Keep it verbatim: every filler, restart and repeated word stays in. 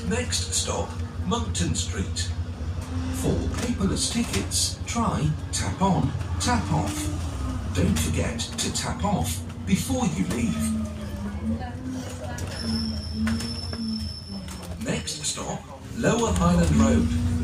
Next stop, Monkton Street. For paperless tickets, try tap on, tap off. Don't forget to tap off before you leave. Next stop, Lower Highland Road.